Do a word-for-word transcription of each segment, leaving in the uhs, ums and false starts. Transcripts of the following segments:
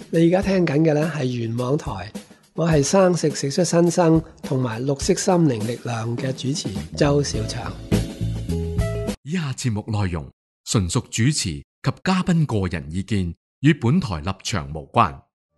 你而家聽緊嘅呢係原網台，我係生食食出新生同埋綠色心靈力量嘅主持周小祥。 以下節目內容純屬主持及嘉賓個人意見，與本台立場無關。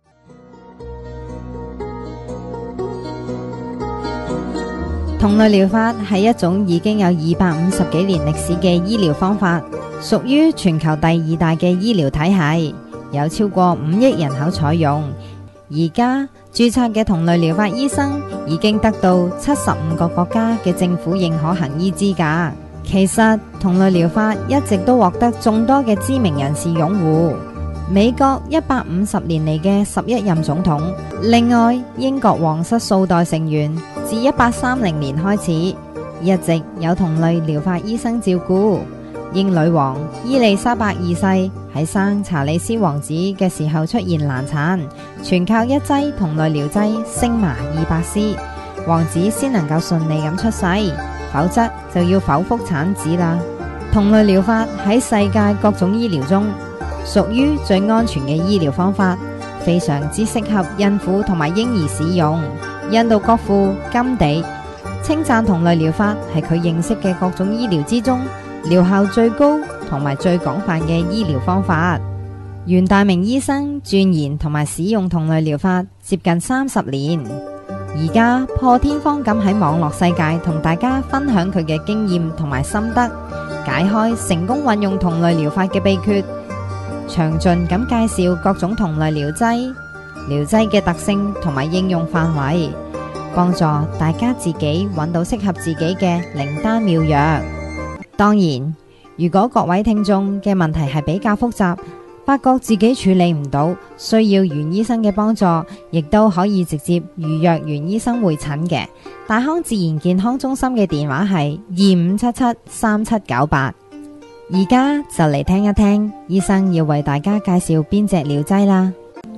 同類療法係一種已經有二百五十幾年歷史嘅醫療方法，屬於全球第二大嘅醫療體系，有超過五億人口採用。而家註冊嘅同類療法醫生已經得到七十五個國家嘅政府認可行醫資格。其實同類療法一直都獲得眾多嘅知名人士擁護。美國一百五十年嚟嘅十一任總統，另外英國皇室數代成員自一八三零年開始，一直有同類療法醫生照顧。英女王伊麗莎白二世喺生查理斯王子嘅時候出現難產，全靠一劑同類療劑星麻二百絲，王子先能夠順利咁出世，否則就要剖腹產子啦。同類療法喺世界各種醫療中屬於最安全嘅醫療方法，非常之適合孕婦同埋嬰兒使用。印度國父甘地稱讚同類療法係佢認識嘅各種醫療之中療效最高同埋最廣泛嘅醫療方法。袁大明醫生鑽研同埋使用同類療法接近三十年，而家破天荒咁喺網絡世界同大家分享佢嘅經驗同埋心得，解開成功運用同類療法嘅秘訣，詳盡咁介紹各種同類療劑、療劑嘅特性同埋應用範圍，幫助大家自己揾到適合自己嘅靈丹妙藥。當然，如果各位聽眾嘅問題係比較複雜，發覺自己處理唔到，需要袁醫生嘅幫助，亦都可以直接預約袁醫生會診嘅。大康自然健康中心嘅電話係二五七七三七九八。而家就嚟聽一聽醫生要為大家介紹邊隻療劑啦。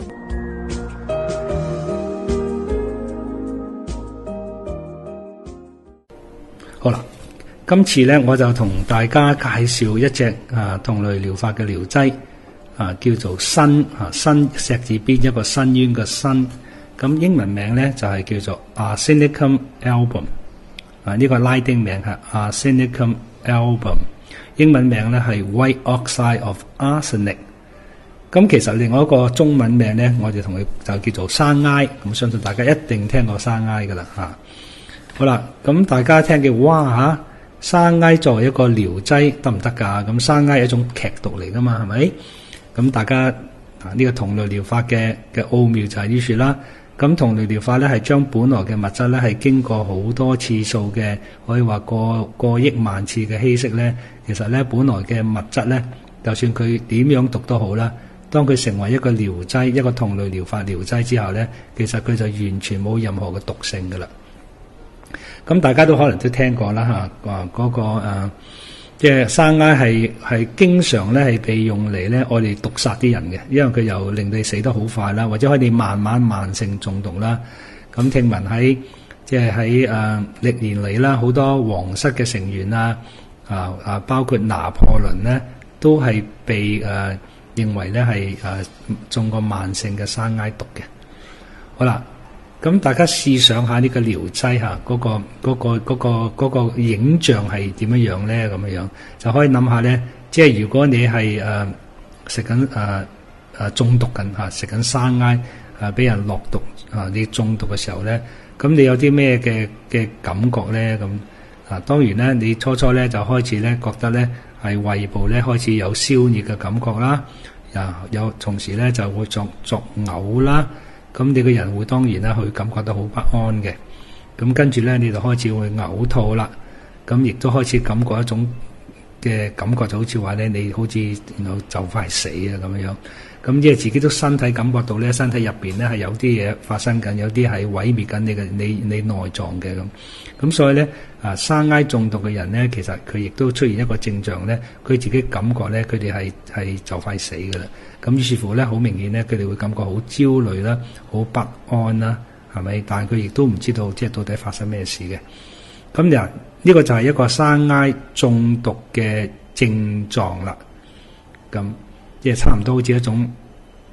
好啦，今次呢，我就同大家介紹一隻啊同類療法嘅療劑啊，叫做新啊新石字邊一個伸冤嘅新，咁英文名呢，就係、是、叫做 Arsenicum album 啊，呢、這個拉丁名係 Arsenicum album， 英文名呢係 White Oxide of Arsenic。咁其實另外一個中文名呢，我哋同佢就叫做山埃，咁相信大家一定聽過山埃噶啦吓。好啦，咁大家聽嘅哇吓，山埃作為一個療劑得唔得噶？咁山埃係一種劇毒嚟噶嘛，係咪？咁大家啊呢、這個同類療法嘅嘅奧妙就係呢處啦。咁同類療法咧係將本來嘅物質咧係經過好多次數嘅，可以話過過億萬次嘅稀釋咧，其實咧本來嘅物質咧，就算佢點樣毒都好啦，當佢成為一個療劑，一個同類療法療劑之後咧，其實佢就完全冇任何嘅毒性噶啦。咁大家都可能都聽過啦嚇，話、啊、嗰、那個誒，即係山埃係係經常咧係被用嚟咧，愛嚟毒殺啲人嘅，因為佢又令你死得好快啦，或者可以慢慢慢性中毒啦。咁聽聞喺即係喺誒歷年嚟啦，好多皇室嘅成員啊啊啊，包括拿破崙咧，都係被誒、啊、認為咧係誒中過慢性嘅山埃毒嘅。好啦。咁大家試想下呢個療劑嚇，嗰、嗰個嗰、嗰個嗰、嗰個嗰個影像係點樣樣咧？咁樣樣就可以諗下咧，即係如果你係誒食緊誒誒中毒緊嚇，食緊山埃誒俾人落毒啊，你中毒嘅時候咧，咁你有啲咩嘅嘅感覺咧？咁啊，當然咧，你初初咧就開始咧覺得咧係胃部咧開始有燒熱嘅感覺啦，啊有同時咧就會作作嘔啦。咁你個人會當然啦，會感覺到好不安嘅。咁跟住咧，你就開始會嘔吐啦。咁亦都開始感覺一種嘅感覺，就好似話咧，你好似然後就快死啊咁樣。咁即係自己都身體感覺到咧，身體入邊咧係有啲嘢發生緊，有啲係毀滅緊你嘅你你內臟嘅咁。咁所以咧啊，山埃中毒嘅人咧，其實佢亦都出現一個症狀咧，佢自己感覺咧，佢哋係係就快死噶啦。咁於是乎咧，好明顯咧，佢哋會感覺好焦慮啦，好不安啦，係咪？但係佢亦都唔知道即係到底發生咩事嘅。咁嗱，呢個就係一個山埃中毒嘅症狀啦。咁即係差唔多好似一種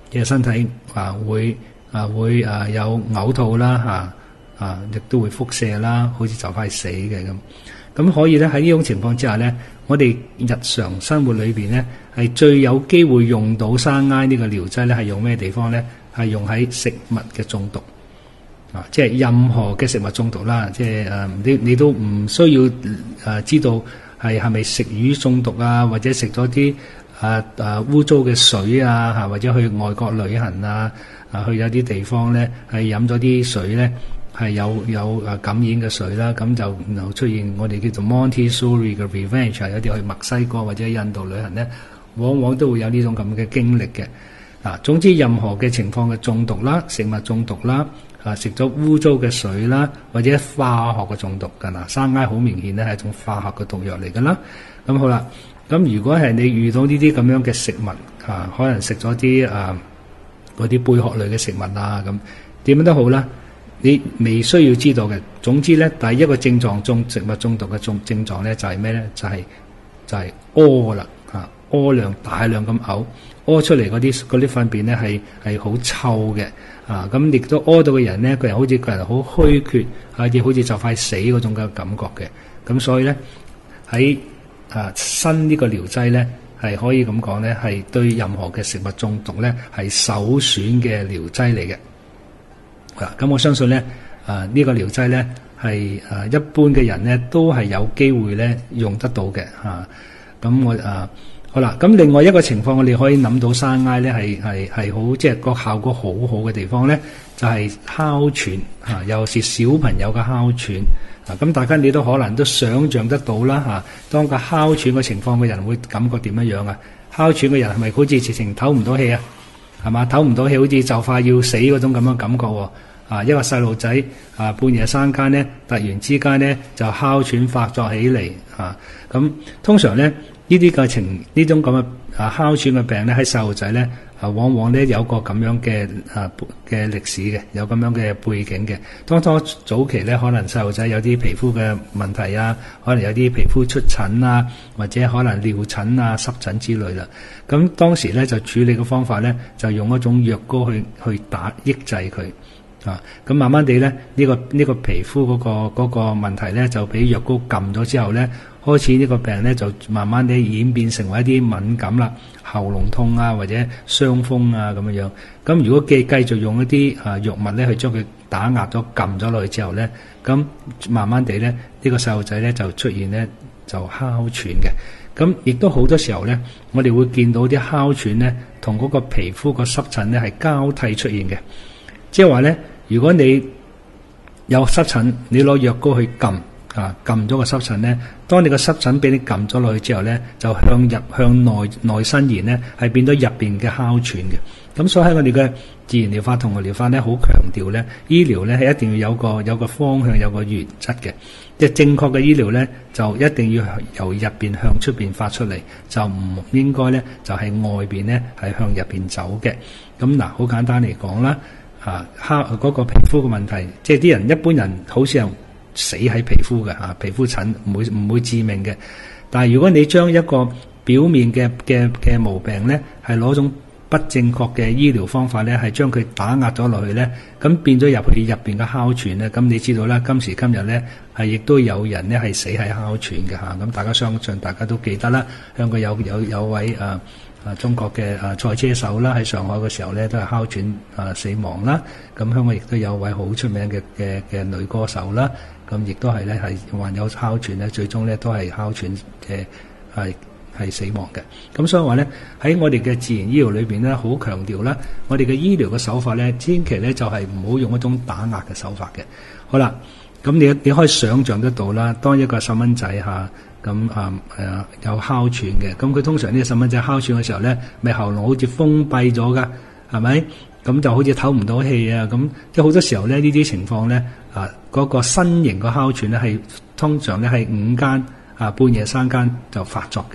嘅身體啊會啊會啊有嘔吐啦嚇啊，亦都會輻射啦，好似就快死嘅咁。咁可以咧喺呢種情況之下咧，我哋日常生活裏邊咧係最有機會用到生挨呢個療劑咧，係用咩地方咧？係用喺食物嘅中毒啊，即係任何嘅食物中毒啦，即係誒你你都唔需要誒、啊、知道係係咪食魚中毒啊，或者食咗啲誒誒污糟嘅水啊，嚇或者去外國旅行啊，啊去有啲地方咧係飲咗啲水咧。係有有誒感染嘅水啦，咁就然後出現我哋叫做 Montessori 嘅 revenge， 有啲去墨西哥或者印度旅行咧，往往都會有呢種咁嘅經歷嘅。嗱，總之任何嘅情況嘅中毒啦，食物中毒啦，啊食咗污糟嘅水啦，或者化學嘅中毒㗎嗱，生挨好明顯咧係一種化學嘅毒藥嚟㗎啦。咁好啦，咁如果係你遇到呢啲咁樣嘅食物啊，可能食咗啲啊嗰啲貝殼類嘅食物啊，咁點樣都好啦。你未需要知道嘅，總之咧，第一個症狀中食物中毒嘅症症狀咧就係咩咧？就係、是、就係屙啦，嚇屙量大量咁嘔，屙出嚟嗰啲嗰啲糞便咧係係好臭嘅，啊咁亦都屙到嘅人咧，個人好似個人好虛缺，好似好似就快死嗰種嘅感覺嘅，咁所以咧喺啊新呢個療劑咧係可以咁講咧，係對任何嘅食物中毒咧係首選嘅療劑嚟嘅。咁、啊、我相信咧，啊呢、這個療劑咧係啊一般嘅人咧都係有機會咧用得到嘅嚇。咁、啊、我啊好啦，咁另外一個情況我哋可以諗到生挨咧係係係好即係個效果好好嘅地方咧，就係、是、哮喘嚇，尤其是小朋友嘅哮喘啊。咁大家你都可能都想像得到啦嚇、啊，當個哮喘嘅情況嘅人會感覺點樣樣啊？哮喘嘅人係咪好似直情唞唔到氣啊？係嘛，唞唔到氣，好似就快要死嗰種咁樣感覺喎。啊，一個細路仔啊，半夜三更咧，突然之間咧就哮喘發作起嚟啊！咁通常咧呢啲嘅情呢種咁嘅啊哮喘嘅病咧喺細路仔咧啊，往往咧有個咁樣嘅啊嘅歷史嘅，有咁樣嘅背景嘅。當初早期咧，可能細路仔有啲皮膚嘅問題啊，可能有啲皮膚出疹啊，或者可能尿疹啊、濕疹之類啦。咁當時咧就處理嘅方法咧，就用一種藥膏去去打抑制佢。啊，咁慢慢地咧，呢、這個呢、這個皮膚嗰、那個嗰、那個問題咧，就俾藥膏撳咗之後咧，開始呢個病咧就慢慢地演變成為一啲敏感啦、喉嚨痛啊或者傷風啊咁樣樣。咁如果繼繼續用一啲啊藥物咧去將佢打壓咗、撳咗落去之後咧，咁慢慢地咧呢、這個細路仔咧就出現咧就哮喘嘅。咁亦都好多時候咧，我哋會見到啲哮喘咧同嗰個皮膚個濕疹咧係交替出現嘅。即係話咧，如果你有濕疹，你攞藥膏去撳啊，撳咗個濕疹咧，當你個濕疹俾你撳咗落去之後咧，就向入向內內伸延咧，係變咗入邊嘅哮喘嘅。咁所以喺我哋嘅自然療法同埋療法咧，好強調咧，醫療咧係一定要有個有個方向，有個原則嘅。即係正確嘅醫療咧，就一定要由入邊向出邊發出嚟，就唔應該咧就係外邊咧係向入邊走嘅。咁嗱，好簡單嚟講啦。啊，哮嗰個皮膚嘅問題，即係啲人一般人好似係死喺皮膚嘅嚇，皮膚疹唔會唔會致命嘅。但係如果你將一個表面嘅嘅嘅毛病咧，係攞種不正確嘅醫療方法咧，係將佢打壓咗落去咧，咁變咗入去入邊嘅哮喘咧，咁你知道啦，今時今日咧係亦都有人咧係死喺哮喘嘅嚇。咁大家相信大家都記得啦，香港有有有位啊。啊！中國嘅啊賽車手啦，喺上海嘅時候咧都係哮喘啊死亡啦。咁香港亦都有位好出名嘅嘅嘅女歌手啦。咁亦都係咧係患有哮喘咧，最終咧都係哮喘嘅係係死亡嘅。咁所以話咧喺我哋嘅自然醫療裏邊咧，好強調啦，我哋嘅醫療嘅手法咧，千祈咧就係唔好用一種打壓嘅手法嘅。好啦，咁你你可以想像得到啦，當一個細蚊仔嚇。咁啊誒有哮喘嘅，咁佢通常呢個細蚊仔哮喘嘅時候咧，咪喉嚨好似封閉咗噶，係咪？咁就好似唞唔到氣啊！咁即係好多時候咧，呢啲情況咧啊，嗰、那個新型嘅哮喘咧係通常咧係午間啊半夜三更就發作嘅。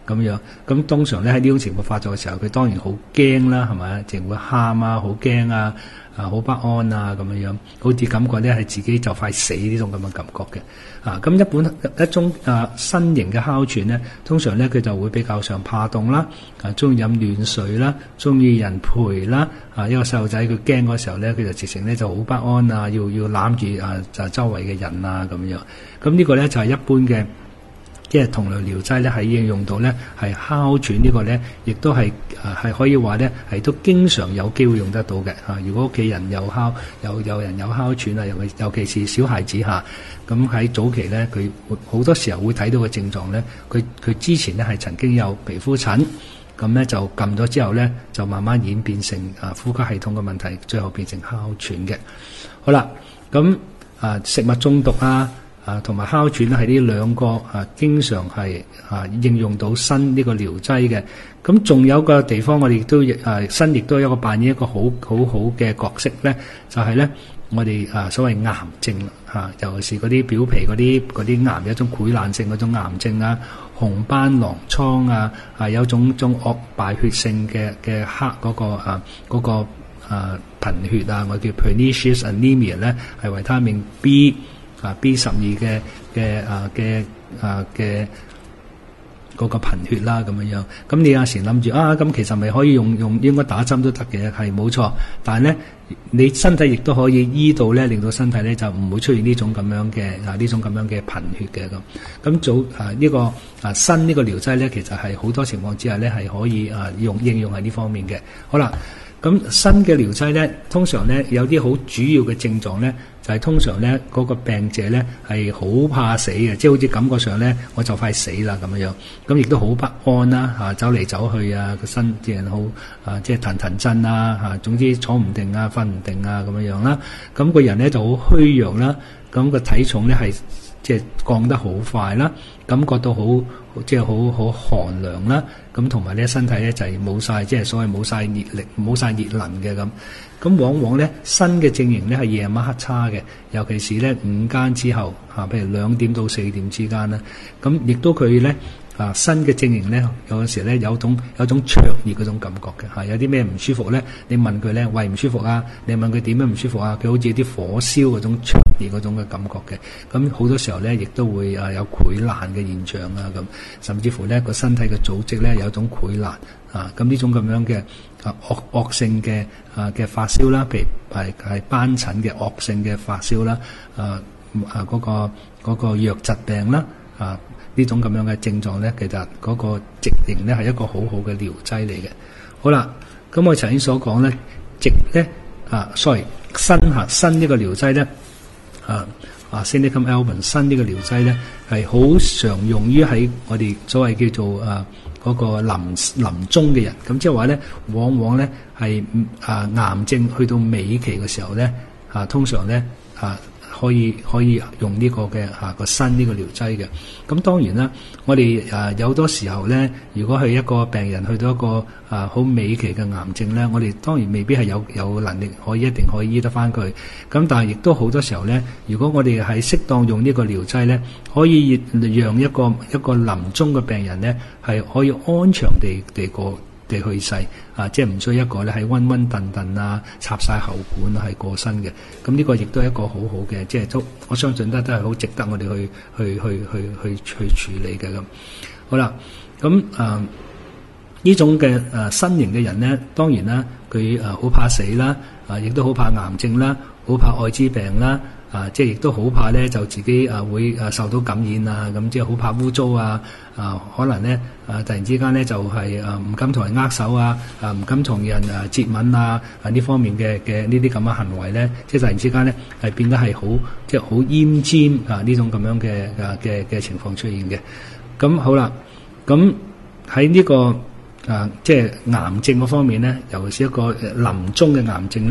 咁樣。咁通常咧喺呢種情況發作嘅時候，佢當然好驚啦，係咪？淨會喊啊，好驚啊，啊好不安啊咁樣樣，好似感覺咧係自己就快死呢種咁嘅感覺嘅。啊，咁一本一種啊新型嘅哮喘咧，通常咧佢就會比較上怕凍啦，啊中意飲暖水啦，中意人陪啦。啊，一個細路仔佢驚嗰時候咧，佢就直情咧就好不安啊，要要攬住啊就周圍嘅人啊咁樣。咁呢個咧就係一般嘅。即係同類療劑咧，係應用到咧，係哮喘呢個咧，亦都係誒係可以話咧，係都經常有機會用得到嘅嚇。如果屋企人有哮有有人有哮喘啊，尤其尤其是小孩子嚇，咁喺早期咧，佢好多時候會睇到嘅症狀咧，佢佢之前咧係曾經有皮膚疹，咁咧就撳咗之後咧，就慢慢演變成啊呼吸系統嘅問題，最後變成哮喘嘅。好啦，咁啊食物中毒啊。啊，同埋哮喘咧，係呢兩個啊，經常係啊應用到砷呢個療劑嘅。咁仲有個地方，我哋亦都啊砷亦都有一個扮演一個好好好嘅角色咧，就係、是、咧我哋啊所謂癌症啊，尤其是嗰啲表皮嗰啲嗰啲癌，有一種潰爛性嗰種癌症啊，紅斑狼瘡啊，啊有種種惡敗血性嘅嘅黑嗰個啊嗰、那個啊貧血啊，我叫 pernicious anemia 咧，係維他命 B。啊 B 十二嘅嘅啊嘅啊嘅嗰個貧血啦咁樣樣，咁你有時諗住啊，咁其實咪可以用用應該打針都得嘅，係冇錯。但係咧，你身體亦都可以醫到咧，令到身體咧就唔會出現呢種咁樣嘅啊呢種咁樣嘅貧血嘅咁。咁早啊呢個啊砷呢個療劑咧，其實係好多情況之下咧係可以啊用應用喺呢方面嘅。好啦。咁砷嘅療劑咧，通常咧有啲好主要嘅症狀咧，就係、是、通常咧嗰、那個病者咧係好怕死嘅，即係好似感覺上咧我就快死啦咁樣樣，咁亦都好不安啦嚇、啊，走嚟走去啊個身啲人好啊即係騰騰震啊嚇，總之坐唔定啊瞓唔定啊咁樣樣啦，咁個人咧就好虛弱啦，咁個體重咧係即係降得好快啦，感覺到好即係好好寒涼啦。咁同埋咧，身體咧就係冇晒，即係所謂冇晒熱力、冇晒熱能嘅咁。咁往往咧，砷嘅症型咧係夜晚黑差嘅，尤其是咧午間之後嚇，譬如兩點到四點之間啦。咁亦都佢咧啊，砷嘅症型咧有陣時咧有種有種灼熱嗰種感覺嘅嚇，有啲咩唔舒服咧？你問佢咧，胃唔舒服啊？你問佢點樣唔舒服啊？佢好似啲火燒嗰種灼熱嗰種嘅感覺嘅。咁好多時候咧，亦都會啊有潰爛嘅現象啊咁，甚至乎咧個身體嘅組織咧有種潰爛啊。咁呢種咁樣嘅啊惡惡性嘅啊嘅發燒啦，譬如係係斑疹嘅惡性嘅發燒啦，啊啊嗰個嗰個瘧疾病啦啊。呢種咁樣嘅症狀咧，其實嗰個直型咧係一個好好嘅療劑嚟嘅。好啦，咁我頭先所講咧，直咧啊 ，sorry， 砷嚇砷呢個療劑咧，啊啊 Silicon album 砷呢個療劑咧係好常用於喺我哋所謂叫做啊嗰、那個臨臨終嘅人。咁即係話咧，往往咧係啊癌症去到尾期嘅時候咧，啊通常咧啊。可以可以用呢個嘅嚇個砷呢個療劑嘅。咁當然啦，我哋誒有好多時候咧，如果係一個病人去到一個啊好尾期嘅癌症咧，我哋當然未必係有有能力可以一定可以醫得翻佢。咁但係亦都好多時候咧，如果我哋係適當用呢個療劑咧，可以讓一個一個臨終嘅病人咧係可以安詳地地過地去世啊，即係唔需要一個咧係暈暈頓頓啊，插晒喉管係過身嘅。咁呢個亦都係一個好好嘅，即係都我相信都都係好值得我哋去去去去去去處理嘅咁。好啦，咁啊呢種嘅誒新型嘅人咧，當然啦，佢誒好怕死啦，啊亦都好怕癌症啦，好怕愛滋病啦。啊，即係亦都好怕咧，就自己啊會啊受到感染啊，咁即係好怕污糟啊，啊可能咧啊突然之間咧就係啊唔敢同人握手啊，啊唔敢同人啊接吻啊，啊呢方面嘅嘅呢啲咁嘅行為咧，即係突然之間咧係變得係好即係好奄尖啊呢種咁樣嘅啊嘅嘅情況出現嘅。咁好啦，咁喺呢個啊即係癌症嗰方面咧，尤其是一個臨終嘅癌症咧。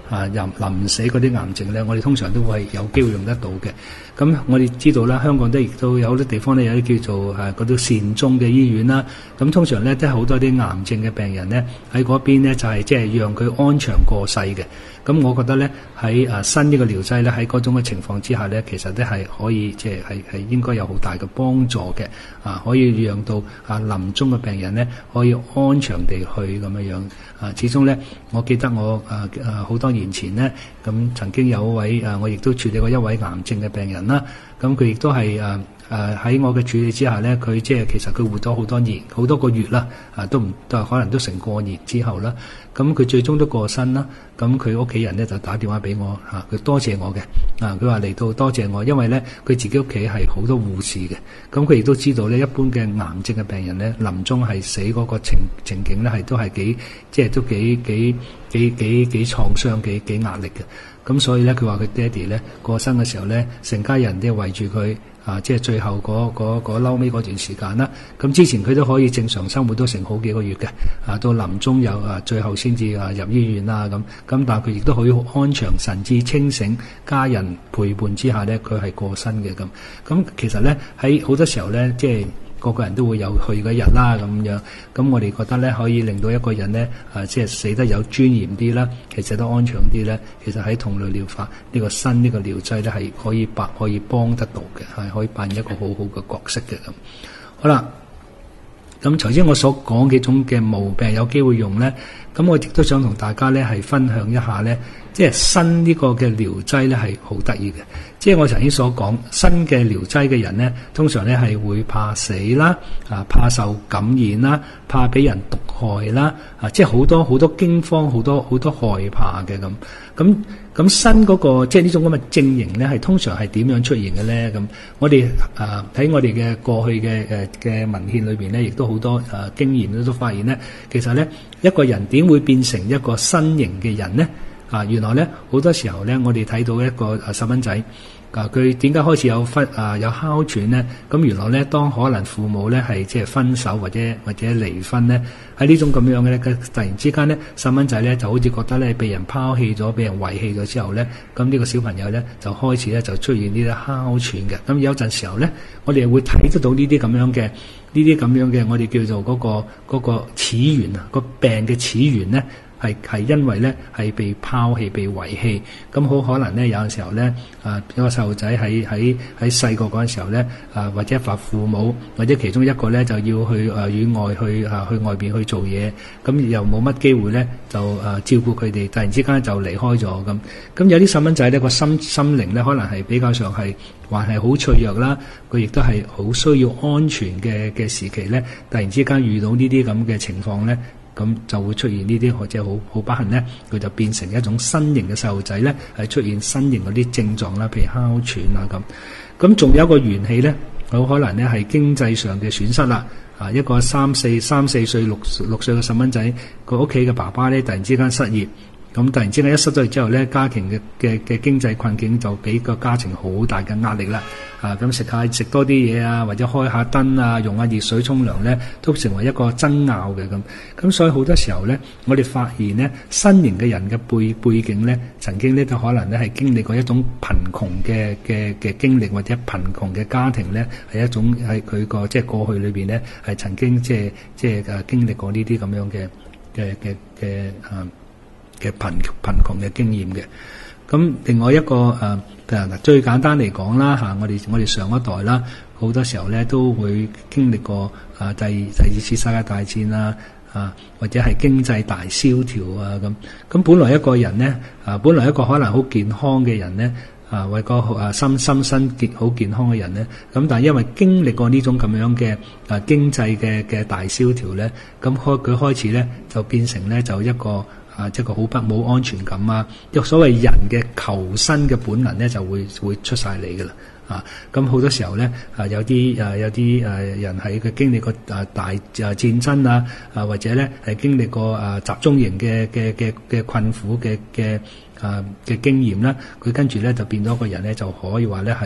啊臨臨死嗰啲癌症咧，我哋通常都會係有機會用得到嘅。咁我哋知道啦，香港都亦都有好多地方咧，有啲叫做誒嗰啲善終嘅醫院啦。咁通常咧都係好多啲癌症嘅病人咧喺嗰邊咧就係即係讓佢安詳過世嘅。咁我覺得咧喺誒新呢個療劑咧喺嗰種嘅情況之下咧，其實都係可以即係係係應該有好大嘅幫助嘅。啊，可以讓到啊臨終嘅病人咧可以安詳地去咁樣樣。啊，始終咧，我記得我誒誒好多年前咧，咁曾經有一位誒、啊，我亦都處理過一位癌症嘅病人啦。咁佢亦都係誒誒喺我嘅處理之下咧，佢即係其實佢活咗好多年，好多個月啦，啊都唔都可能都成過年之後啦。咁佢最終都過身啦。咁佢屋企人咧就打電話俾我嚇，佢、啊、多謝我嘅。啊，佢話嚟到多謝我，因為咧佢自己屋企係好多護士嘅。咁佢亦都知道咧，一般嘅癌症嘅病人咧，臨終係死嗰個情情景咧係都係幾即係都幾幾幾幾幾創傷、幾幾壓力嘅。咁所以咧，佢話佢爹哋咧過身嘅時候咧，成家人都圍住佢啊，即係最後嗰嗰嗰嬲尾嗰段時間啦。咁之前佢都可以正常生活都成好幾個月嘅，啊到臨終有啊最後先至啊入醫院啦咁。咁但係佢亦都可以安詳、神志清醒、家人陪伴之下咧，佢係過身嘅咁。咁其實咧喺好多時候咧，即係個個人都會有去嘅日啦咁樣。咁我哋覺得咧，可以令到一個人咧啊，即係死得有尊嚴啲啦，其實都安詳啲咧。其實喺同類療法呢個新呢個療劑咧，係可以白可以幫得到嘅，係可以扮演一個好好嘅角色嘅咁。好啦，咁頭先我所講幾種嘅毛病有機會用咧，咁我亦都想同大家咧係分享一下咧，即係新呢個嘅療劑咧係好得意嘅。即係我頭先所講，新嘅療劑嘅人咧，通常咧係會怕死啦，啊怕受感染啦，怕俾人毒害啦，啊即係好多好多驚慌，好多好多害怕嘅咁。咁咁新嗰個即係呢種咁嘅症型咧，係通常係點樣出現嘅咧？咁我哋啊喺我哋嘅過去嘅誒嘅文獻裏邊咧，亦都好多誒、啊、經驗咧都發現咧，其實咧一個人點會變成一個新型嘅人咧？啊，原來咧好多時候咧，我哋睇到一個細蚊仔，啊佢點解開始有忽啊有哮喘咧？咁原來咧，當可能父母咧係即係分手或者或者離婚咧，喺呢種咁樣嘅咧，突然之間咧細蚊仔咧就好似覺得咧被人拋棄咗，被人遺棄咗之後咧，咁呢個小朋友咧就開始咧就出現呢啲哮喘嘅。咁有陣時候咧，我哋會睇得到呢啲咁樣嘅呢啲咁樣嘅，我哋叫做嗰個嗰個始源啊，個病嘅始源咧。係係因為咧係被拋棄、被遺棄，咁好可能咧有陣時候咧，啊一個細路仔喺喺喺細個嗰陣時候咧，啊或者發父母或者其中一個咧就要去誒與外去啊去外邊去做嘢，咁又冇乜機會咧就誒照顧佢哋，突然之間就離開咗咁。咁有啲細蚊仔咧個心心靈咧可能係比較上係還係好脆弱啦，佢亦都係好需要安全嘅嘅時期咧，突然之間遇到呢啲咁嘅情況咧。咁就會出現呢啲或者好好不幸咧，佢就變成一種新型嘅細路仔咧，係出現新型嗰啲症狀啦，譬如哮喘啊咁。咁仲有一個元氣咧，好可能咧係經濟上嘅損失啦。啊，一個三四三四歲六六歲嘅細蚊仔，佢屋企嘅爸爸咧突然之間失業。咁突然之間一失咗業之後咧，家庭嘅嘅嘅經濟困境就俾個家庭好大嘅壓力啦。啊，咁食下食多啲嘢啊，或者開下燈啊，用下熱水沖涼咧，都成為一個爭拗嘅咁。咁所以好多時候咧，我哋發現咧，新型嘅人嘅背背景咧，曾經咧都可能咧係經歷過一種貧窮嘅嘅嘅經歷，或者貧窮嘅家庭咧係一種喺佢個即係過去裏邊咧係曾經即係即係誒經歷過呢啲咁樣嘅嘅嘅嘅啊。嘅貧貧窮嘅經驗嘅。咁另外一個誒、呃，最簡單嚟講啦嚇，我哋我哋上一代啦，好多時候咧都會經歷過啊、呃、第第二次世界大戰啦，啊或者係經濟大蕭條啊咁。咁本來一個人咧啊，本來一個可能好健康嘅人咧啊，為個啊心心身健好健康嘅人咧，咁但係因為經歷過呢種咁樣嘅啊經濟嘅嘅大蕭條咧，咁開佢開始咧就變成咧就一個。啊，即係個好不冇安全感啊！一個所謂人嘅求生嘅本能咧，就會會出晒嚟㗎啦。啊，咁好多時候咧，啊有啲啊有啲誒人喺佢經歷過啊大啊戰爭啊，啊或者咧係經歷過啊集中營嘅嘅嘅嘅困苦嘅嘅啊嘅經驗啦，佢跟住咧就變咗個人咧就可以話咧係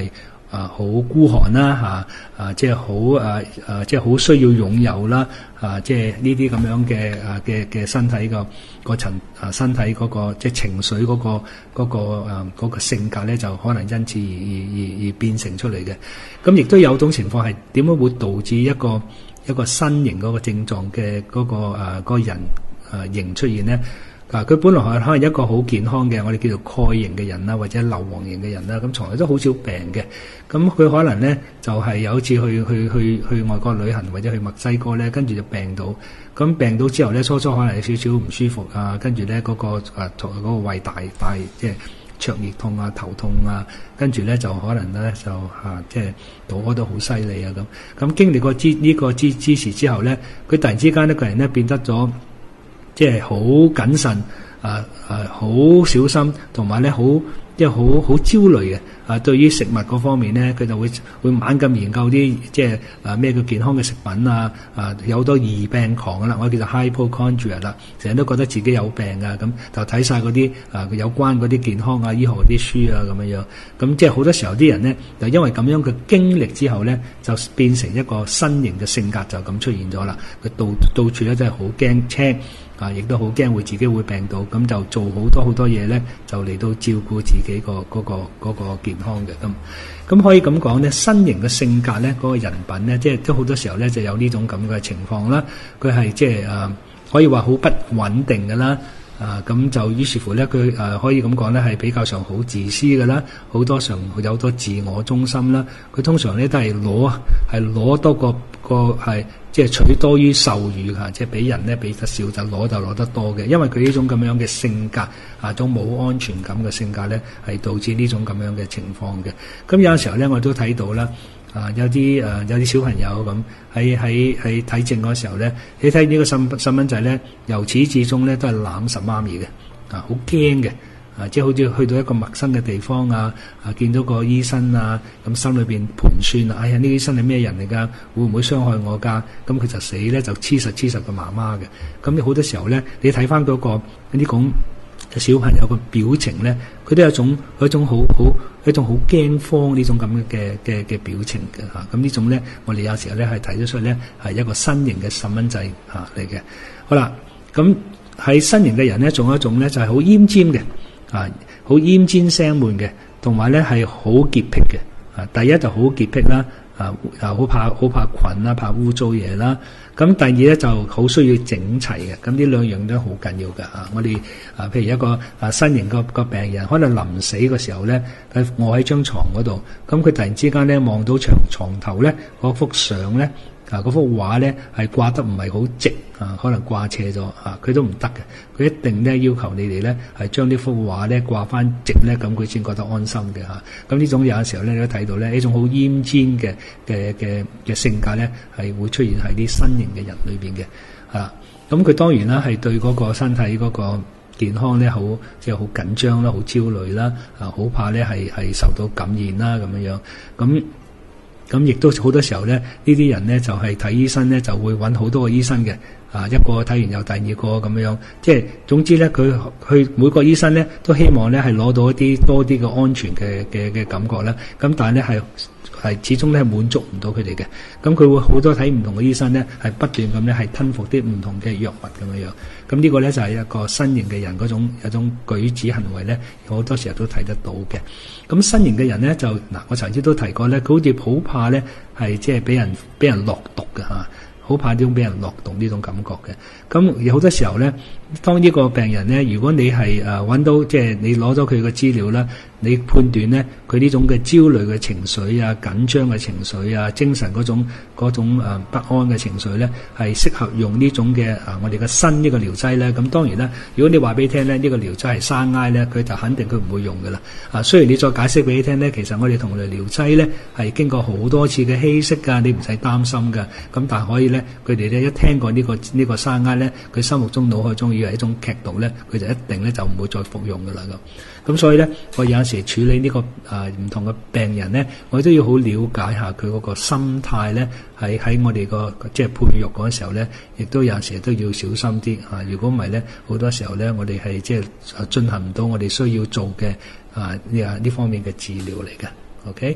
啊好孤寒啦嚇，啊即係好啊啊即係好需要擁有啦，啊即係呢啲咁樣嘅啊嘅嘅身體個個層啊身體嗰個即係情緒嗰個嗰個啊嗰個性格咧，就可能因此而而而而變成出嚟嘅。咁亦都有種情況係點樣會導致一個一個新型嗰個症狀嘅嗰個啊嗰個人啊型出現咧？啊！佢本來係可能一個好健康嘅，我哋叫做鈣型嘅人啦，或者硫磺型嘅人啦，咁從來都好少病嘅。咁佢可能咧就係、是、有一次去去去去外國旅行或者去墨西哥咧，跟住就病到。咁病到之後咧，初初可能有少少唔舒服啊，跟住咧嗰個啊嗰、那個胃大大即係灼熱痛啊、頭痛啊，跟住咧就可能咧就啊即係肚屙得好犀利啊咁。咁經歷過支呢個支支持之後咧，佢突然之間呢個人咧變得咗。即係好謹慎，啊啊好小心，同埋咧好即係好好焦慮嘅。啊，對於食物嗰方面咧，佢就會會猛咁研究啲即係啊咩叫健康嘅食品啊，啊有好多疑病狂啦，我叫做 hypochondria 啦，成日都覺得自己有病啊，咁就睇晒嗰啲啊有關嗰啲健康啊醫學嗰啲書啊咁樣樣。咁即係好多時候啲人咧，就因為咁樣嘅經歷之後咧，就變成一個新型嘅性格就咁出現咗啦。佢到到處咧真係好驚青。啊！亦都好驚會自己會病到，咁就做好多好多嘢咧，就嚟到照顧自己個嗰個嗰個健康嘅咁。咁可以咁講咧，新型嘅性格咧，嗰個人品咧，即係都好多時候咧就有呢種咁嘅情況啦。佢係即係誒，可以話好不穩定㗎啦。啊，咁就於是乎咧，佢誒、呃、可以咁講咧，係比較上好自私㗎啦，好多常有好多自我中心啦。佢通常咧都係攞係攞多個個係即係取多於授予嚇，即係俾人咧俾得少就攞就攞得多嘅。因為佢呢種咁樣嘅性格啊，種冇安全感嘅性格咧，係導致呢種咁樣嘅情況嘅。咁有時候咧，我都睇到啦。啊，有啲誒、呃、有啲小朋友咁喺喺喺睇症嗰時候咧，你睇呢個細細蚊仔咧，由始至終咧都係攬實媽咪嘅，啊好驚嘅，啊即係好似去到一個陌生嘅地方啊，啊見到個醫生啊，咁心裏邊盤算啊，哎呀呢個醫生係咩人嚟㗎？會唔會傷害我㗎？咁佢就死咧就黐實黐實個媽媽嘅。咁你好多時候咧，你睇翻嗰個呢種小朋友個表情咧，佢都有一種有一種好好一種好驚慌呢種咁嘅嘅嘅表情嘅嚇。咁呢種咧，我哋有時候咧係睇得出咧係一個新型嘅細蚊仔嚇嚟嘅。好啦，咁喺新型嘅人咧，仲有一種咧就係好奄尖嘅啊，好奄尖聲悶嘅，同埋咧係好潔癖嘅啊。第一就好潔癖啦，啊啊好怕好怕菌啦，怕污糟嘢啦。咁第二咧就好需要整齊嘅，咁呢兩樣都好緊要㗎啊！我哋啊，譬如一個啊新型個個病人，可能臨死嘅時候咧，佢卧喺張床嗰度，咁佢突然之間咧望到牆床頭咧嗰幅相咧啊，嗰幅畫咧係掛得唔係好直啊，可能掛斜咗啊，佢都唔得嘅，佢一定咧要求你哋咧係將呢幅畫咧掛翻直咧，咁佢先覺得安心嘅嚇。咁呢種有陣時候咧，你都睇到咧呢種好奄尖嘅嘅嘅嘅性格咧，係會出現喺啲新型嘅人裏邊嘅嚇。咁佢當然啦，係對嗰個身體嗰個健康咧，好即係好緊張啦，好焦慮啦，啊好怕咧係係受到感染啦咁樣樣咁。咁亦都好多時候咧，呢啲人咧就係、是、睇醫生咧，就會揾好多個醫生嘅，啊一個睇完又第二個咁樣，即係總之咧，佢去每個醫生咧都希望咧係攞到一啲多啲嘅安全嘅嘅嘅感覺啦。咁但係咧係係始終咧係滿足唔到佢哋嘅。咁佢會好多睇唔同嘅醫生咧，係不斷咁咧係吞服啲唔同嘅藥物咁樣樣。咁呢個咧就係、是、一個新型嘅人嗰種有種舉止行為咧，好多時候都睇得到嘅。咁新型嘅人咧就嗱，我曾經都提過咧，佢好似好怕咧係即係俾人俾人落毒嘅嚇，好怕呢種俾人落毒呢種感覺嘅。咁有好多時候咧，當呢個病人咧，如果你係誒揾到即係你攞咗佢嘅資料啦，你判斷咧佢呢種嘅焦慮嘅情緒啊、緊張嘅情緒啊、精神嗰種嗰種誒不安嘅情緒咧，係適合用呢種嘅啊我哋嘅新呢個療劑咧。咁當然啦，如果你話俾你聽咧，呢個療劑係生挨咧，佢就肯定佢唔會用噶啦。啊，雖然你再解釋俾你聽咧，其實我哋同類療劑咧係經過好多次嘅稀釋噶，你唔使擔心噶。咁但係可以咧，佢哋咧一聽過呢個呢個生挨咧，佢心目中腦海中以為一種劇毒咧，佢就一定咧就唔會再服用噶啦咁。咁所以咧，我有陣時處理呢、這個啊唔、呃、同嘅病人咧，我都要好了解下佢嗰個心態咧，喺喺我哋個即係配藥嗰時候咧，亦都有陣時都要小心啲啊！如果唔係咧，好多時候咧，我哋係即係進行唔到我哋需要做嘅啊呢啊呢方面嘅治療嚟嘅。OK，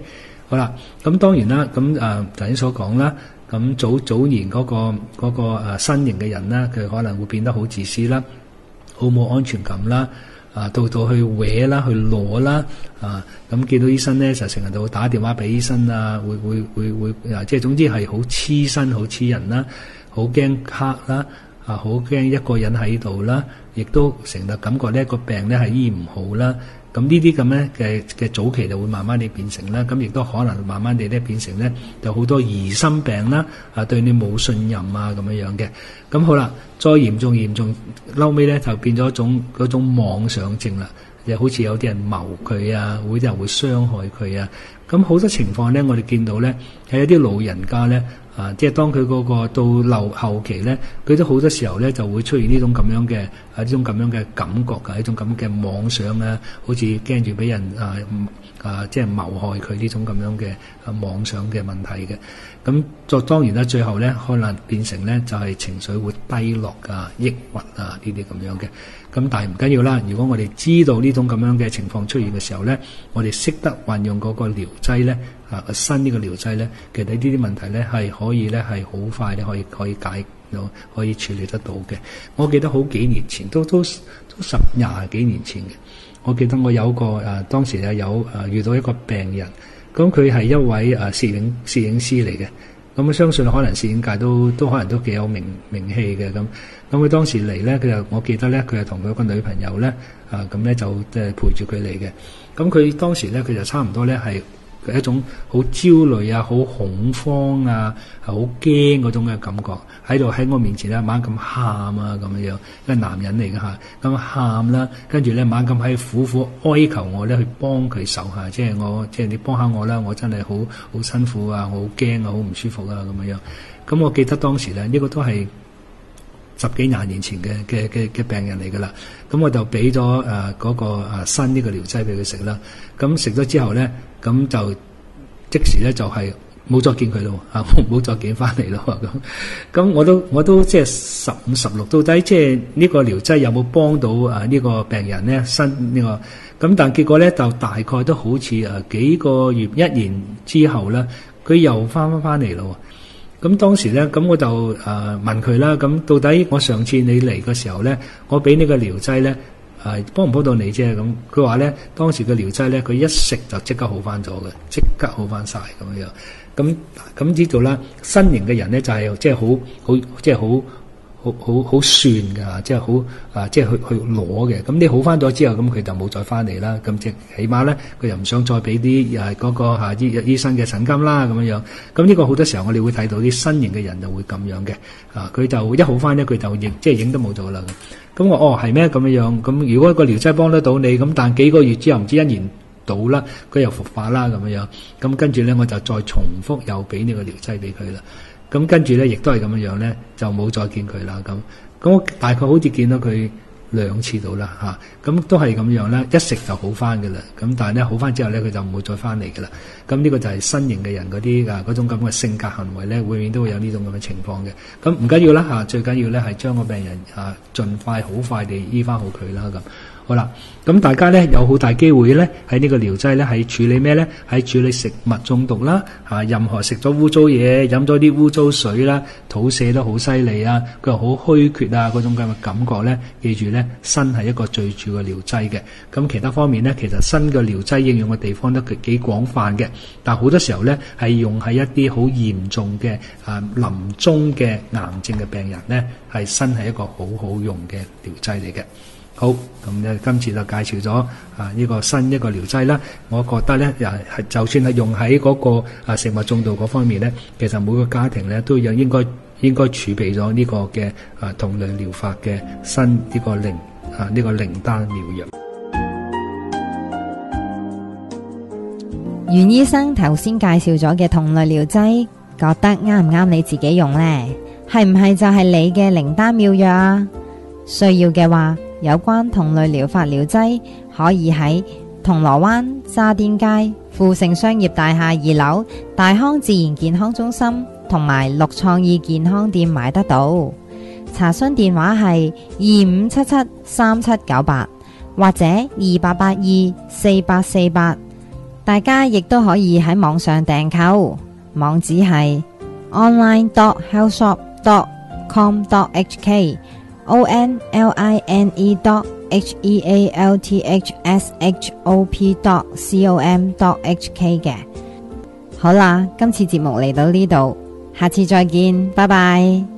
好啦，咁當然啦，咁誒頭先所講啦，咁早早年嗰、嗰個嗰、嗰個誒新型嘅人啦，佢可能會變得好自私啦，好冇安全感啦，啊到到去搲啦，去攞啦，啊咁見到醫生咧就成日都會打電話俾醫生啊，會會會會啊，即係總之係好黐身、好黐人啦，好驚黑啦，啊好驚一個人喺度啦，亦都成日感覺呢個病咧係醫唔好啦。咁呢啲咁咧嘅嘅早期就會慢慢地變成啦，咁亦都可能慢慢地咧變成咧就好多疑心病啦，啊對你冇信任啊咁樣樣嘅。咁好啦，再嚴重嚴重，嬲尾咧就變咗一種嗰種妄想症啦，就好似有啲人謀佢啊，會啲人會傷害佢啊。咁好多情況咧，我哋見到咧係有啲老人家咧。啊！即係當佢嗰個到後後期咧，佢都好多時候咧就會出現呢種咁樣嘅啊呢種咁樣嘅感覺㗎，呢種咁嘅妄想啊，好似驚住俾人啊啊即係謀害佢呢種咁樣嘅啊妄想嘅問題嘅。咁作當然啦，最後咧可能變成咧就係情緒會低落啊、抑鬱啊呢啲咁樣嘅。咁但係唔緊要啦，如果我哋知道呢種咁樣嘅情況出現嘅時候咧，我哋識得運用嗰個療劑咧。啊，新呢個療劑咧，其實呢啲問題咧係可以咧係好快咧可以可以解到，可以處理得到嘅。我記得好幾年前，都都都十廿幾年前嘅。我記得我有個誒、啊，當時又有誒、啊、遇到一個病人，咁佢係一位誒攝影攝影師嚟嘅。咁我相信可能攝影界都都可能都幾有名名氣嘅咁。咁佢當時嚟咧，佢就我記得咧，佢係同佢個女朋友咧啊，咁咧就即係陪住佢嚟嘅。咁佢當時咧，佢就差唔多咧係。一種好焦慮啊、好恐慌啊、係好驚嗰種嘅感覺，喺度喺我面前咧猛咁喊啊咁樣樣，一個男人嚟嘅嚇，咁喊啦，跟住咧猛咁喺苦苦哀求我咧去幫佢手下，即係我即係你幫下我啦，我真係好好辛苦啊，我好驚啊，好唔舒服啊咁樣樣。咁我記得當時咧，呢、這個都係十幾廿年前嘅嘅嘅嘅病人嚟噶啦，咁我就俾咗誒嗰個誒新呢個療劑俾佢食啦。咁食咗之後咧，咁就即時咧就係冇再見佢咯，啊冇再見翻嚟咯。咁咁我都我都即係十五十六，到底即係呢個療劑有冇幫到啊呢個病人咧？新呢個咁，但結果咧就大概都好似誒幾個月一年之後咧，佢又翻翻翻嚟咯。咁當時咧，咁我就誒、呃、問佢啦。咁到底我上次你嚟嘅時候咧，我俾呢個療劑咧，誒、呃、幫唔幫到你啫？咁佢話咧，當時嘅療劑咧，佢一食就即刻好翻咗嘅，即刻好翻晒咁樣。咁咁知道啦，新型嘅人咧就係即係好好即係好好好好算㗎，即係好啊，即係去去攞嘅。咁你好翻咗之後，咁佢就冇再翻嚟啦。咁即起碼咧，佢又唔想再俾啲誒嗰個嚇醫醫生嘅診金啦咁樣樣。咁呢個好多時候我哋會睇到啲新型嘅人就會咁樣嘅。啊，佢就一好翻咧，佢就影即係影都冇咗啦。咁我哦係咩咁樣樣？咁如果個療劑幫得到你，咁但幾個月之後唔知一年到啦，佢又復發啦咁樣樣。咁跟住咧，我就再重複又俾呢個療劑俾佢啦。咁跟住咧，亦都係咁樣樣咧，就冇再見佢啦。咁咁我大概好似見到佢兩次到啦嚇。咁都係咁樣啦，一食就好翻嘅啦。咁但係咧好翻之後咧，佢就唔會再翻嚟嘅啦。咁呢個就係新型嘅人嗰啲啊嗰種咁嘅性格行為咧，永遠都會有呢種咁嘅情況嘅。咁唔緊要啦嚇，最緊要咧係將個病人啊盡快好快地醫翻好佢啦咁。好啦，咁大家咧有好大機會咧喺呢個療劑咧喺處理咩咧？喺處理食物中毒啦，啊任何食咗污糟嘢、飲咗啲污糟水啦、肚瀉得好犀利啊，佢又好虛缺啊嗰種咁嘅感覺咧，記住咧，砷係一個最主要嘅療劑嘅。咁其他方面咧，其實砷嘅療劑應用嘅地方都幾廣泛嘅，但係好多時候咧係用喺一啲好嚴重嘅啊臨終嘅癌症嘅病人咧，係砷係一個好好用嘅療劑嚟嘅。好，咁咧今次就介紹咗啊呢個新一個療劑啦。我覺得咧，又係就算係用喺嗰個啊食物中毒嗰方面咧，其實每個家庭咧都有應該應該儲備咗呢個嘅啊同類療法嘅新呢個靈啊呢個靈丹妙藥。 袁醫生頭先介紹咗嘅同類療劑，覺得啱唔啱你自己用呢？係唔係就係你嘅靈丹妙藥啊？需要嘅話，有關同類療法療劑可以喺銅鑼灣渣甸街富盛商業大廈二樓大康自然健康中心同埋綠創意健康店買得到。查詢電話係二五七七三七九八或者二八八二四八四八。 大家亦都可以喺網上訂購，網址係 online dot healthshop dot com dot h k o n l i n e dot h e a l t h s h o p dot com dot h k 嘅。好啦，今次節目嚟到呢度，下次再見，拜拜。